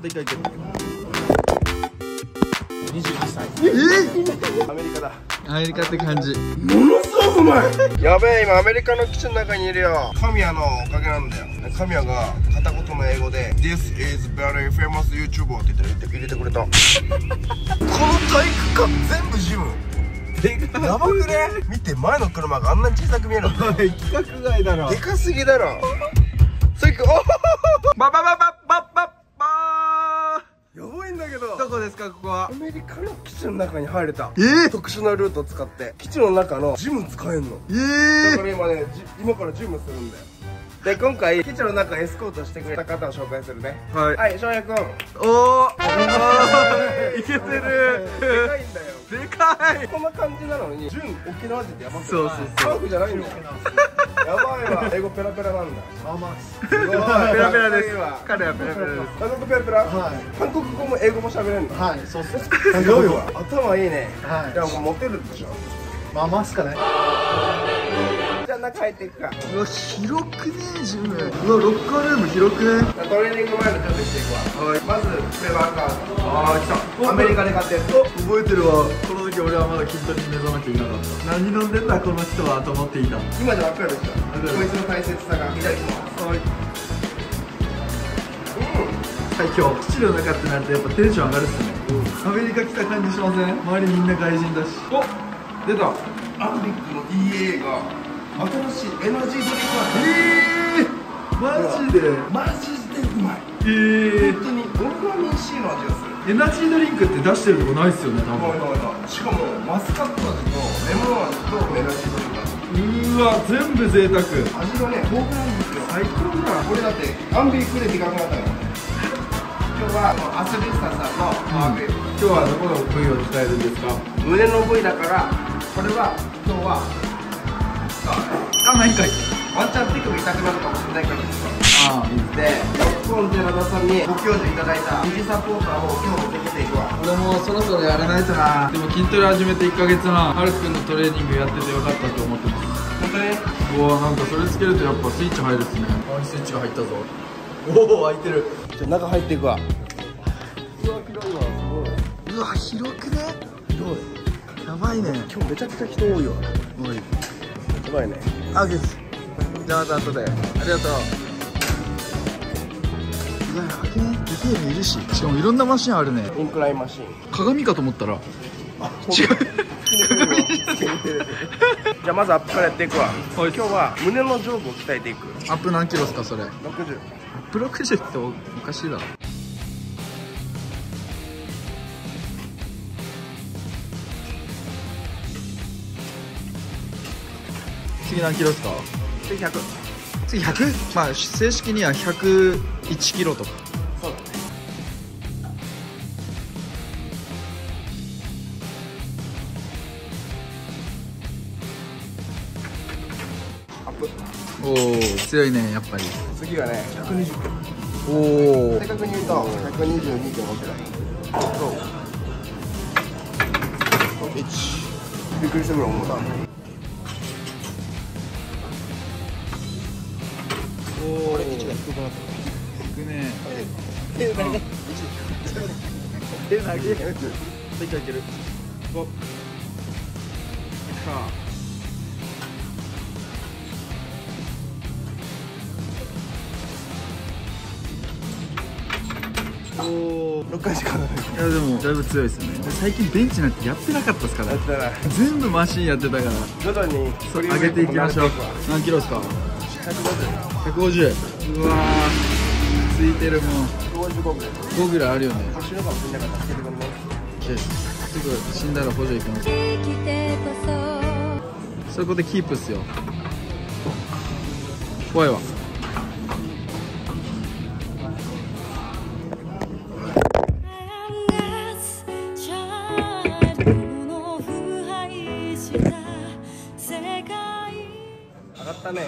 いける。 22歳。アメリカだ。 アメリカって感じ。 ものすごくうまい。やべえ、今アメリカの基地の中にいるよ。神谷のおかげなんだよ。神谷が片言の英語で This is very famous YouTuber って言って入れてくれた。この体育館全部ジム。やばくね。見て、前の車があんなに小さく見えるんだよ。 規格外だろ。 でかすぎだろ。さっき、おほほほバババババババー。やばいんだけど。 どこですか、ここは。 アメリカの基地の中に入れた。 ー、 特殊なルートを使って基地の中のジム使えんの。だから今ね、今からジムするんだよ。で、今回基地の中エスコートしてくれた方を紹介するね。はい、翔也くん。 おー、いけてる。 でかいんだよ。 でかい。 こんな感じなのに、純沖縄人ってやばくない？ そうハーフじゃないんだよ。やばいわ、英語ペラペラなんだ。 まあまあすごい。ペペラペラです。 わ。 彼はペラペラです。 韓国ペラペラ？ はい韓国語も英語も喋れんの？ はい、そうっす。 すごいわ。頭いいね。 はいじゃあもうモテるでしょ。 まあまあっすかね。 じゃあ中入っていくか。 うわ、広くねえ、ジム。うわ、ロッカールーム広くね。 トレーニング前の準備していくわ。まずプレワークアウト。ああ、来た。アメリカで買ったやつ。 覚えてるわ。この時俺はまだ筋トレに目覚めていなかった。何飲んでんだこの人はと思っていた。 今じゃ分かるでしょ。こいつの大切さが。いただきます。 はい。はい、今日基地の中ってなるとやっぱテンション上がるっすね。アメリカ来た感じしません？周りみんな外人だし。お、出た。 アンビックの EA が新しいエナジードリンクマジで？ マジでうまい。本当にオルガミン C の味がする。 エナジードリンクって出してるとこないっすよね、多分。 しかもマスカット味とレモン味とエナジードリンク味。 うわ、全部贅沢。 味がね、豊富なんですよ。 最高だ。 これだってアンビックででかくなったからね。今日はアスリスタさんのパワーグレード。 今日はどこの部位を鍛えるんですか？ 胸の部位だから、これは今日は何回？ ワンチャン手首痛くなるかもしれないからですよ。 ああ、いいです。 で、ロックオン寺田さんにご教授いただいた疑似サポーターを今日も受けていくわ。 俺もそろそろやらないとな。でも筋トレ始めて1ヶ月半、はるくんのトレーニングやっててよかったと思ってます。 本当に？ うわ、なんかそれつけるとやっぱスイッチ入るっすね。あ、スイッチが入ったぞ。おお、開いてる。 じゃあ中入っていくわ。 うわ、広くね。 広い。 やばいね。 今日めちゃくちゃ人多いわ。 おい。 やばいね。 あ、です。じゃあまた後で。ありがとう。いや、やばくね。でけえのいるし。しかもいろんなマシンあるね。 インクラインマシン。 鏡かと思ったら。 違う。じゃあまずアップからやっていくわ。今日は胸の上部を鍛えていく。 アップ何キロですかそれ？ 60。 アップ60っておかしいだろ。次何キロですか？ 次100。 次 100？ まあ正式には101キロとか。 そうだね。アップ。 おお、強いねやっぱり。 次はね、120キロ。 おお。 正確に言うと122.5キロ。1。びっくりしたぐらい重た。 おお。 位置が低くなった。 いくね。 手投げ。手投げ。 いけいける。お。さあ。お 6回しかない。 いやでもだいぶ強いですね。最近ベンチなんてやってなかったですから。 やってない。 全部マシンやってたから。 徐々に上げていきましょう。何キロですか？150。うわー、ついてるもん。 155ぐらい。 5ぐらいあるよね。 死ぬかもしれないから助けてくれない。 すぐ死んだら補助いきます。そこでキープっすよ。怖いわ。 上がったね。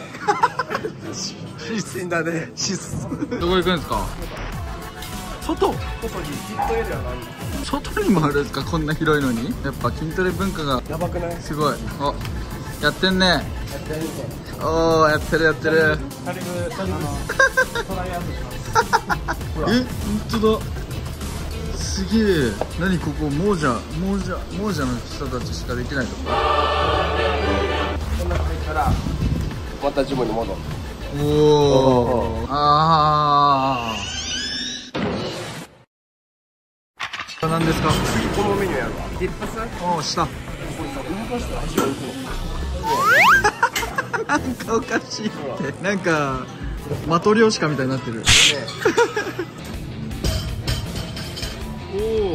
死んだね。 どこ行くんですか？外？ 外にヒットエリアがある。 外にもあるんですか？こんな広いのに。やっぱ筋トレ文化がやばくない？ すごい。お、やってんね。 やってるね。 おー、やってるやってる。 トライアウトします。 え、本当だ。 すげえ。何ここ、亡者の人たちしかできないとこ。 こんな感じからまたジムに戻る。 おお。ああ。何ですか。 次このメニューやるわ。ディップス。 おお、下。 これさ、動かしたら足を置くの。 なんかおかしいって。なんかマトリョーシカみたいになってる。おお、上がった。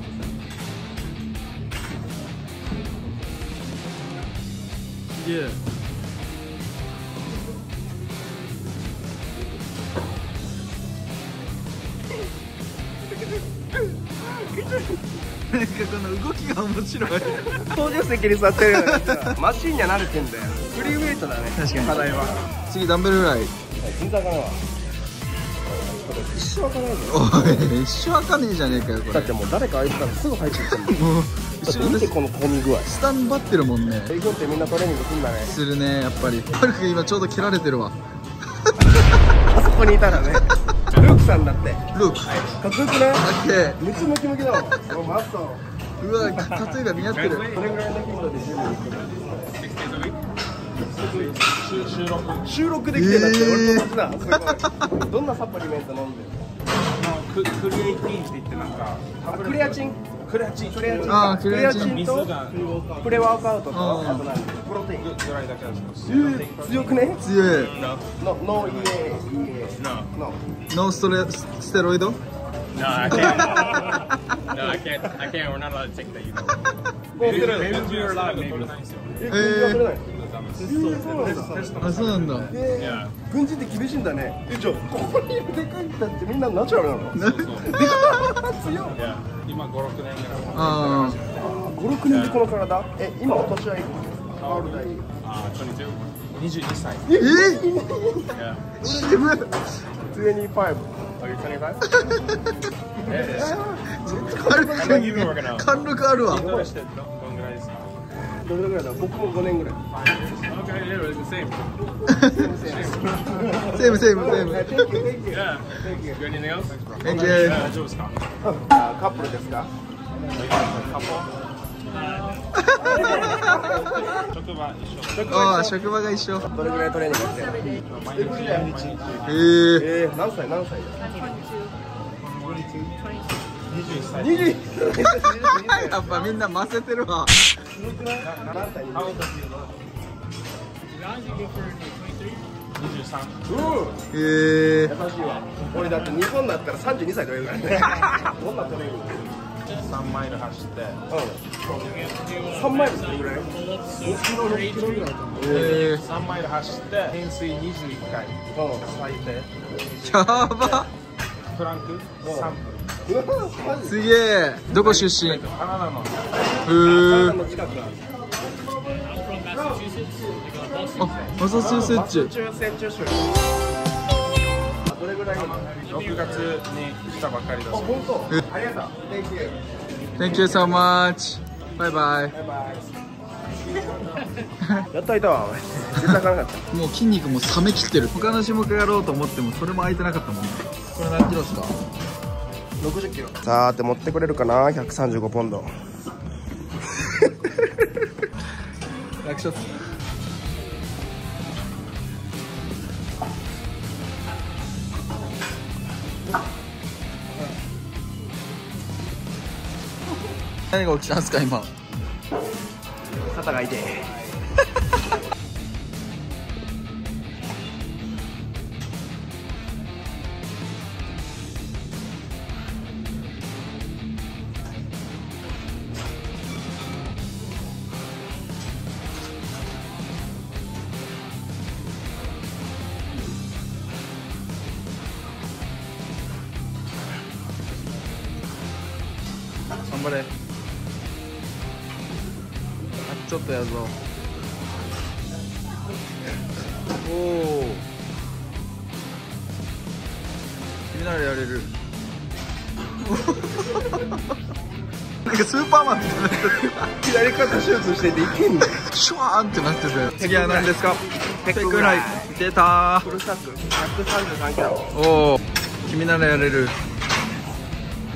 すげえ。なんかこの動きが面白い。 操縦席に座ってるようなやつはマシンには慣れてんだよ。フリーウェイトだね。 確かに課題は。 次ダンベルフライ。 全然開かないわ。これ一生開かないぞ。 おい、一生開かねえじゃねえかよこれ。 だってもう誰か開いてたらすぐ入ってきてるもん。 もう後ろ見てこの混み具合。 スタンバってるもんね。 英語ってみんなトレーニングするんだね。 するね、やっぱり。パルク今ちょうど蹴られてるわ。 あそこにいたらね。ルークさんだって。 ルーク。 かっこよくない？ オッケー。 めっちゃムキムキだもん。マスト。 うわ、タトゥーが似合ってる。 どれぐらいの頻度でジムに行くの？収録できてんだって俺と同じだ。すごい。どんなサプリメント飲んでる？ クリエイティンって言ってなんかクレアチン。 あー、クレアチン。 水がプレワークアウトとうんあと何？プロテイン。 ぐらいだけです強くね？ 強い。 ノーイエノノーステロイド。 No, I can't. No, I can't. We're not allowed to take that. You know. Maybe you're allowed. Maybe. あ、そうなんだ。 軍人って厳しいんだね。じゃあここにいるでかい人ってみんなナチュラルなの？強い。 今5、6年ぐらい。 あ 5、6年でこの体？今お年はいくつ？ハールダイ。 22歳。 あ。渋い。 25。Are you 25? 貫禄あるわ。 どれしてどんぐらいですか？ どれぐらいだ？僕も5年ぐらい。 Okay, yeah, it's the same. セーム。 Thank you, thank you. Yeah. Thank you. You got anything else? エンケー。 大丈夫ですか？ カップルですか？ 職場一緒。 ああ、職場が一緒。 どれぐらいトレーニングしてる？ 毎日。 何歳？ 21歳。 21 やっぱみんな混ぜてるわ。 何歳？ 23。 優しいわ。俺だって日本だったら32歳と言うからね。どんなトレーニング 3マイル走って。 ？3マイルどれぐらい？5キロ、6キロぐらいだと思う。 3マイル走って懸垂21回。最低。 やば。 プランク3分。 すげえ。どこ出身？ カナダの。 の近くなんです。 あ、マサチューセッチ。 どれぐらい 6月に来たばっかりだそう。 本当。ありがとう。 Thank you so much. バイバイ。 やったいたわ。絶対開かなかった。 もう筋肉も冷めきってる。他の種目やろうと思ってもそれも空いてなかったもんね。これ何キロですか？60キロ。 さあ、って持ってくれるかな？135ポンド。 楽勝っす。何が起きたんですか今？ 肩が痛い。 頑張れ。ちょっとやるぞ。おお。君ならやれる。なんかスーパーマンみたいになってる。 左肩手術してていけんの？ シュワーンってなってて。次は何ですか？ ペックフライ。 出たー。 フルスタック133キロ。 おお。君ならやれる。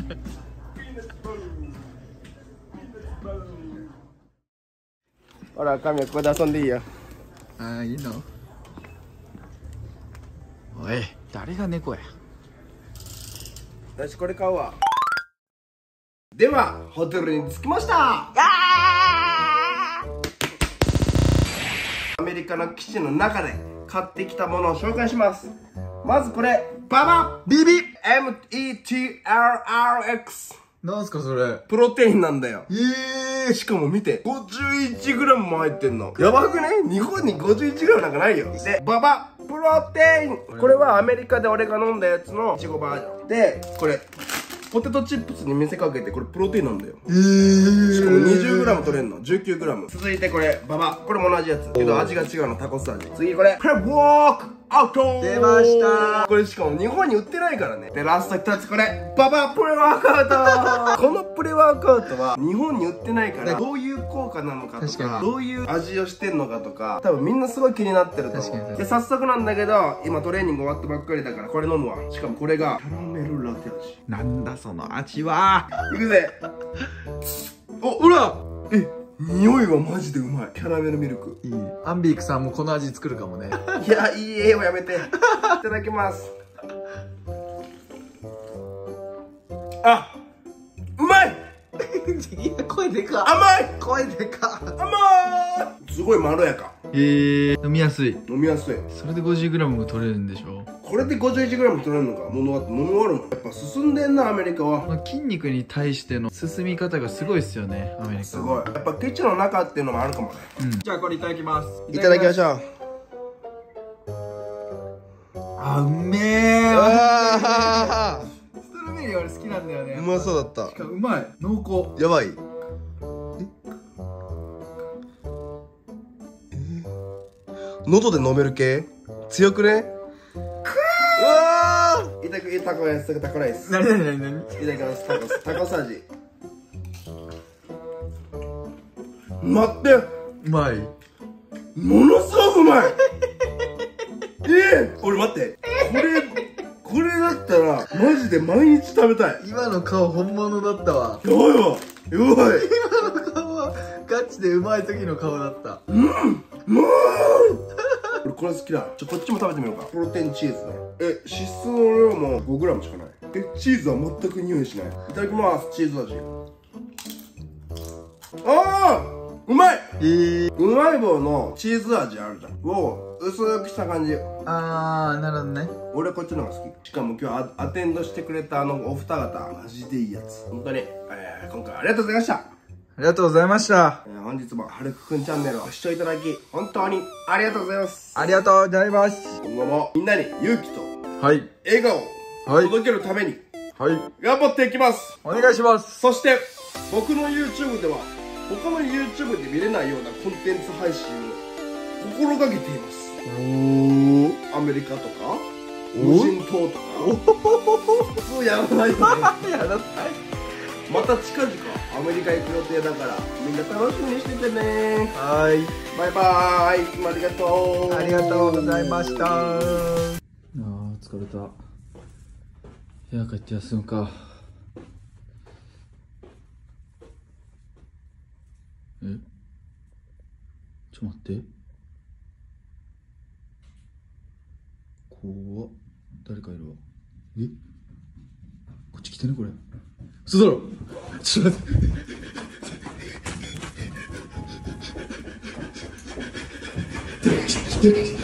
ほら、神はここで遊んでいいよ。 ああ、いいの？おい、誰が猫や。 よし、これ買うわ。では、ホテルに着きました。アメリカの基地の中で買ってきたものを紹介します。まずこれ、ババビビ METRRX。 なんすかそれ。 プロテインなんだよ。 えしかも見て、51g も入ってんの。やばくね？日本に 51g なんかないよ。で、ババプロテイン。これはアメリカで俺が飲んだやつのイチゴバージョン。で、これ、ポテトチップスに見せかけて、これプロテインなんだよ。しかも 20g 取れんの。19g。続いてこれ、ババ。これも同じやつ。けど味が違うの、タコス味。次これ、プレウォークアウト。 出ました。 これしかも日本に売ってないからね。で、ラスト2つこれ、ババプレワークアウト。このプレワークアウトは日本に売ってないから、どういう効果なのかとか、どういう味をしてんのかとか、多分みんなすごい気になってると思う。で、早速なんだけど、今トレーニング終わったばっかりだから、これ飲むわ。しかもこれが、キャラメルラテ味。 なんだその味は。 いくぜ。お、ほら匂いはマジでうまい。キャラメルミルク。 いいね。アンビークさんもこの味作るかもね。 いや、いい絵をやめて。いただきます。あ、うまい。 いや、声でか。 甘い。 声でか。 甘い。すごいまろやか。 飲みやすい。 飲みやすい。 それで 50g も取れるんでしょ。 これで 51g 取れるのか。もの飲み終わるもん。やっぱ進んでんな、アメリカは。 筋肉に対しての進み方がすごいっすよね、アメリカ。 すごい。やっぱ基地の中っていうのもあるかもね。 じゃあこれいただきます。 いただきましょう。 あ、うめえ。 あストロベリー俺好きなんだよね。 うまそうだった。 しかもうまい。濃厚。 やばい。喉で飲める系強くね。うわー、いただきタコライス。タコライス。 なになになになに。 いただきます。タコス味。待って、 うまい。 ものすごくうまい。俺待って、これだったらマジで毎日食べたい。 今の顔本物だったわ。 やばいわ、やばい。 今の顔はガチでうまい時の顔だった。 俺これ好きだ。こっちも食べてみようか。プロテインチーズね。脂質の量も 5g しかない。チーズは全く匂いしない。いただきます。チーズ味。あー、うまい。うまい棒のチーズ味あるじゃん。を薄くした感じ。 あー、なるほどね。 俺こっちの方が好き。しかも今日アテンドしてくれたお二方、マジでいいやつ。本当に、今回ありがとうございました。 ありがとうございました。 本日もはるくくんチャンネルをご視聴いただき本当にありがとうございます。 ありがとうございます。 今後もみんなに勇気とはい。 笑顔をはい。 届けるためにはい。 頑張っていきます。 お願いします。 そして僕の YouTube では他の YouTube で見れないようなコンテンツ配信を心がけています。アメリカとか無人島とか普通やらないよね。 やらない。 また近々アメリカ行く予定だからみんな楽しみにしててね。 はい、 バイバーイ。いつもありがとう。 ありがとうございました。あー疲れた。部屋帰って休むか。ちょっと待って。怖っ。誰かいるわ。こっち来てねこれ。嘘だろ。ちょっと待って。来て